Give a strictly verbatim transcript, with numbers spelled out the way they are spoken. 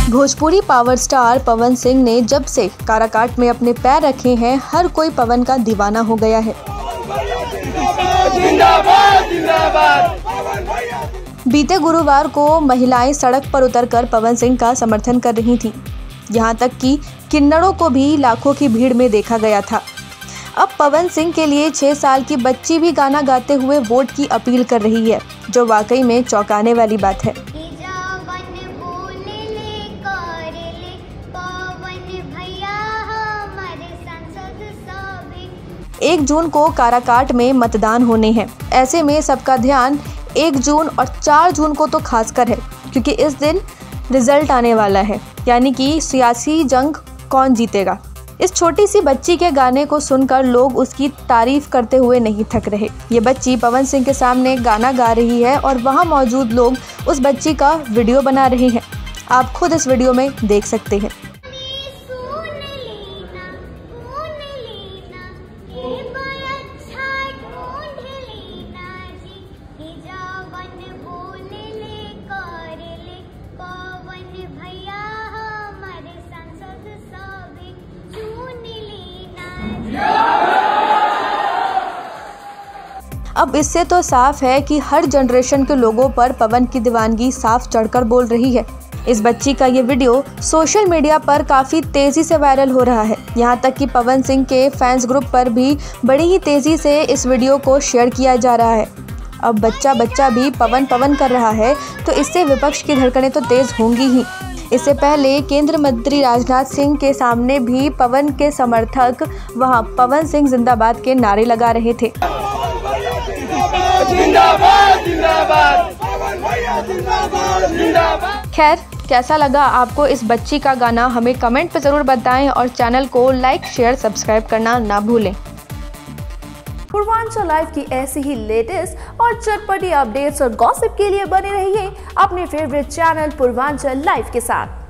Bhojpuri power star Pawan Singh ने जब से काराकाट में अपने पैर रखे हैं, हर कोई पवन का दीवाना हो गया है। जिंदाबाद, जिंदाबाद। बीते गुरुवार को महिलाएं सड़क पर उतरकर पवन सिंह का समर्थन कर रही थीं। यहां तक कि किन्नरों को भी लाखों की भीड़ में देखा गया था। अब पवन सिंह के लिए छह साल की बच्ची भी गाना गाते हुए वोट की अपील कर रही है, जो वाकई में चौंकाने वाली बात है। एक जून को काराकाट में मतदान होने हैं। ऐसे में सबका ध्यान एक जून और चार जून को तो खासकर है, क्योंकि इस दिन रिजल्ट आने वाला है, यानी कि सियासी जंग कौन जीतेगा। इस छोटी सी बच्ची के गाने को सुनकर लोग उसकी तारीफ करते हुए नहीं थक रहे। ये बच्ची पवन सिंह के सामने गाना गा रही है और वहाँ मौजूद लोग उस बच्ची का वीडियो बना रहे हैं। आप खुद इस वीडियो में देख सकते हैं। अब इससे तो साफ है कि हर जनरेशन के लोगों पर पवन की दीवानगी साफ चढ़कर बोल रही है। इस बच्ची का ये वीडियो सोशल मीडिया पर काफ़ी तेज़ी से वायरल हो रहा है। यहाँ तक कि पवन सिंह के फैंस ग्रुप पर भी बड़ी ही तेज़ी से इस वीडियो को शेयर किया जा रहा है। अब बच्चा बच्चा भी पवन पवन कर रहा है, तो इससे विपक्ष की धड़कनें तो तेज़ होंगी ही। इससे पहले केंद्रीय मंत्री राजनाथ सिंह के सामने भी पवन के समर्थक वहां पवन सिंह जिंदाबाद के नारे लगा रहे थे। जिंदाबाद, जिंदाबाद। जिंदाबाद, जिंदाबाद। खैर, कैसा लगा आपको इस बच्ची का गाना, हमें कमेंट पे ज़रूर बताएं और चैनल को लाइक शेयर सब्सक्राइब करना ना भूलें। पूर्वांचल लाइव की ऐसी ही लेटेस्ट और चटपटी अपडेट्स और गॉसिप के लिए बने रहिए अपने फेवरेट चैनल पूर्वांचल लाइव के साथ।